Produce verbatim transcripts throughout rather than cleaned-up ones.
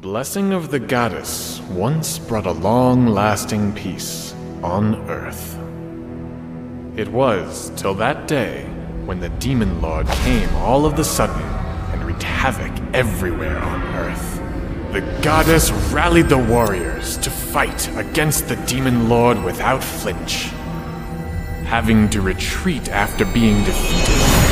blessing of the goddess once brought a long-lasting peace on Earth. It was till that day when the Demon Lord came all of the sudden and wreaked havoc everywhere on Earth. The goddess rallied the warriors to fight against the Demon Lord without flinch, having to retreat after being defeated.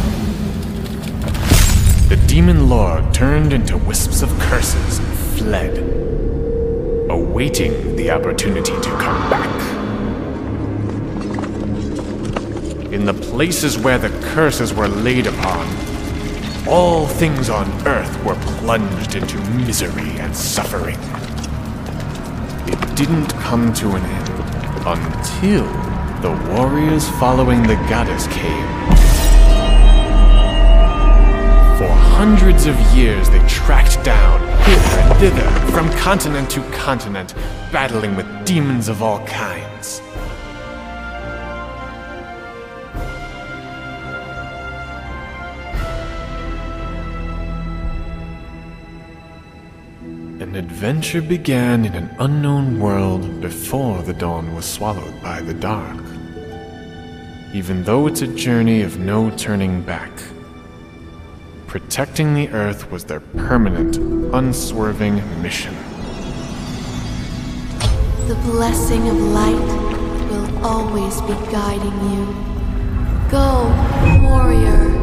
The Demon Lord turned into wisps of curses and fled, awaiting the opportunity to come back. In the places where the curses were laid upon, all things on Earth were plunged into misery and suffering. It didn't come to an end until the warriors following the goddess came. For hundreds of years they tracked down, hither and thither, from continent to continent, battling with demons of all kinds. An adventure began in an unknown world before the dawn was swallowed by the dark. Even though it's a journey of no turning back, protecting the Earth was their permanent, unswerving mission. The blessing of light will always be guiding you. Go, warrior.